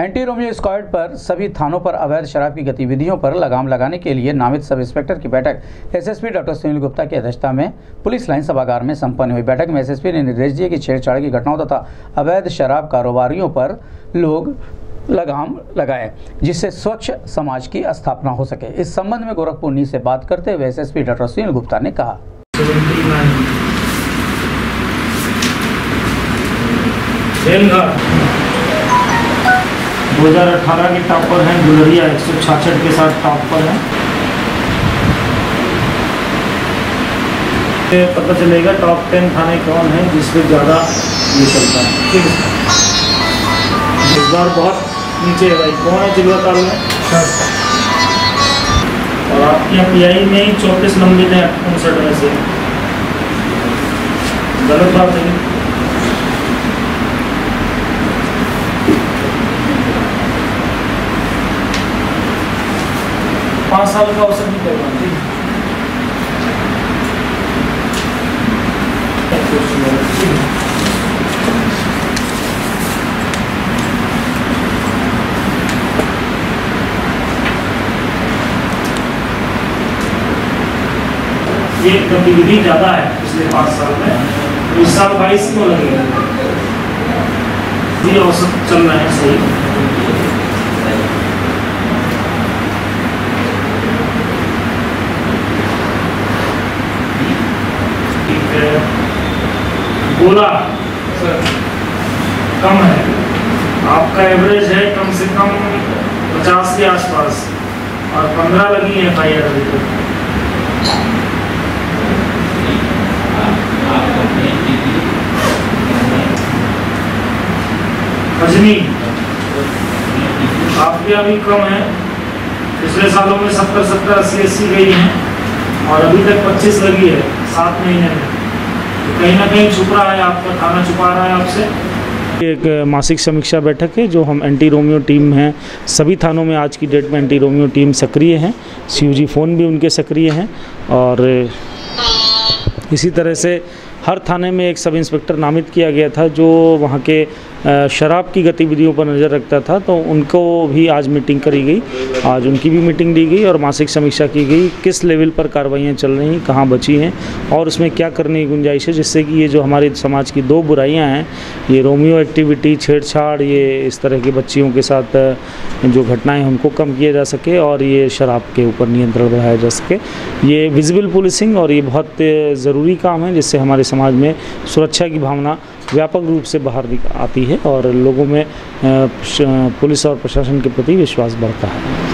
Anti Romeo squad पर सभी थानों पर अवैध शराब की गतिविधियों पर लगाम लगाने के लिए नामित सब इंस्पेक्टर की बैठक एसएसपी डॉक्टर सुनील गुप्ता की अध्यक्षता में पुलिस लाइन सभागार में संपन्न हुई। बैठक में एसएसपी ने निर्देश दिए कि छेड़छाड़ की घटनाओं तथा अवैध शराब कारोबारियों पर लोग लगाम लगाएं, जिससे स्वच्छ समाज की स्थापना हो सके। इस संबंध में गोरखपुर न्यूज से बात करते हुए एसएसपी डॉक्टर सुनील गुप्ता ने कहा, 2018 के टॉपर हैं गुलरिया 166 के साथ टॉपर हैं। पता चलेगा टॉप 10 थाने कौन है जिस पे ज़्यादा ये चलता है। ठीक है, इस बार बहुत नीचे है भाई। कौन है जिला ताल में सर? और आपके यहाँ PI में ही 34 लंबित है 59 में से। गलत बात है। 5 साल का अवसर भी करना। ये गतिविधि ज़्यादा है पिछले 5 साल में। इस साल 22 को लगेगा। ये औसत चल रहा है सही। गोला सर कम है, आपका एवरेज है कम से कम 50 के आसपास और 15 लगी है FIR अभी तक। खजनी आपके अभी कम है। पिछले सालों में 70, 80 गई हैं और अभी तक 25 लगी है 7 महीने में। कहीं ना कहीं छुप रहा है, आपका थाना छुपा रहा है आपसे। एक मासिक समीक्षा बैठक है जो हम एंटी रोमियो टीम हैं सभी थानों में। आज की डेट में एंटी रोमियो टीम सक्रिय हैं, COG फ़ोन भी उनके सक्रिय हैं और इसी तरह से हर थाने में एक सब इंस्पेक्टर नामित किया गया था जो वहाँ के शराब की गतिविधियों पर नज़र रखता था। तो उनको भी आज मीटिंग करी गई, आज उनकी भी मीटिंग ली गई और मासिक समीक्षा की गई किस लेवल पर कार्रवाइयाँ चल रही हैं, कहाँ बची हैं और उसमें क्या करने की गुंजाइश है, जिससे कि ये जो हमारे समाज की 2 बुराइयाँ हैं, ये रोमियो एक्टिविटी, छेड़छाड़, ये इस तरह की बच्चियों के साथ जो घटनाएँ उनको कम किया जा सके और ये शराब के ऊपर नियंत्रण बढ़ाया जा सके। ये विजिबल पुलिसिंग और ये बहुत ज़रूरी काम है, जिससे हमारे समाज में सुरक्षा की भावना व्यापक रूप से बाहर आती है और लोगों में पुलिस और प्रशासन के प्रति विश्वास बढ़ता है।